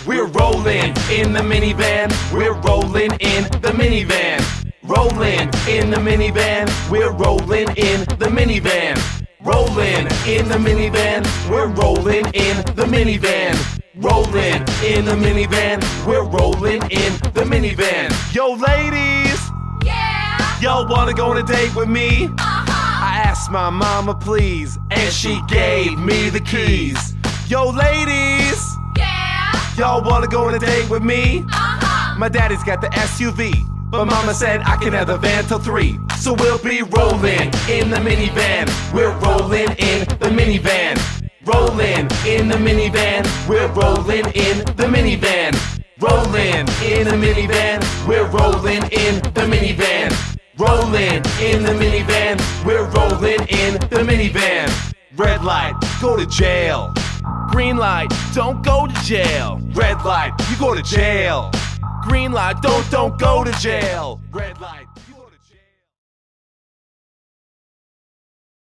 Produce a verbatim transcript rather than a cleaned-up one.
We're rolling in the minivan. We're rolling in the minivan. Rolling in the minivan. We're rolling in the minivan. Rolling in the minivan. We're rolling in the minivan. Rolling in the minivan. We're rolling in the minivan. Yo, ladies. Yeah. Y'all wanna go on a date with me? Uh-huh. I asked my mama please, and she gave me the keys. Yo, ladies. Yeah. Y'all wanna go on a date with me? Uh-huh. My daddy's got the S U V, but mama said I can have the van till three. So we'll be rolling in the minivan. We're rolling in the minivan. Rolling in the minivan. We're rolling in the minivan. Rolling in the minivan. We're rolling in the minivan. Rolling in the minivan. We're rolling in the minivan. Red light, go to jail. Green light, don't go to jail. Red light, you go to jail. Green light, don't, don't go to jail. Red light.